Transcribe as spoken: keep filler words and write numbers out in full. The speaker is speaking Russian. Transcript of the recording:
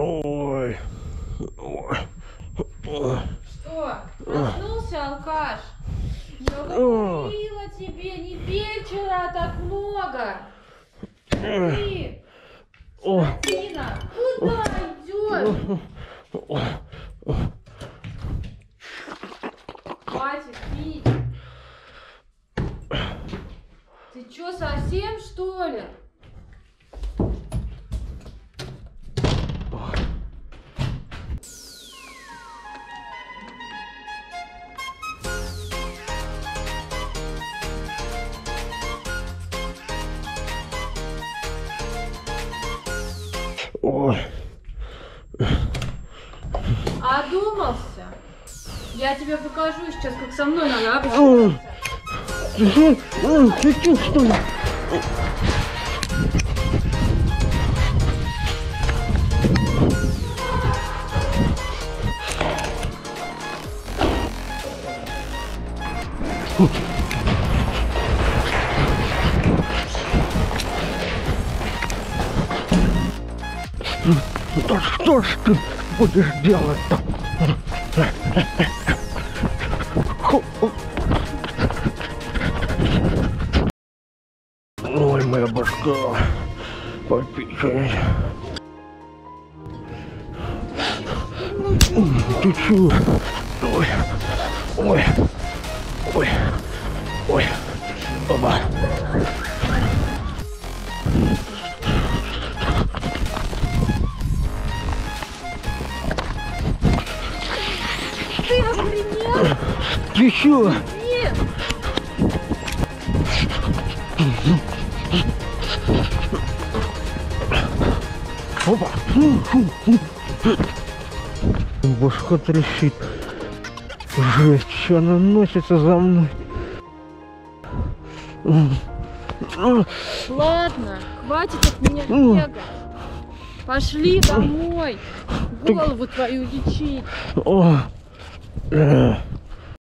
Ой. Ой. Что? Проснулся, алкаш? Я говорила тебе, не пей вчера так много. Ты, скотина, куда идешь? Хватит пить. Ты чё, совсем что ли? Ой. Одумался? Я тебе покажу сейчас, как со мной надо общаться. Ты что, что ли? Да что ж ты будешь делать-то? Ой, моя башка. Попечай. Ты чё? Ой, ой, ой, ой, оба. Ты охренел? Ты чё? Нет. Опа! Башка трещит. Жесть, что она носится за мной. Ладно, хватит от меня бегать. Пошли домой. Голову твою лечить. О.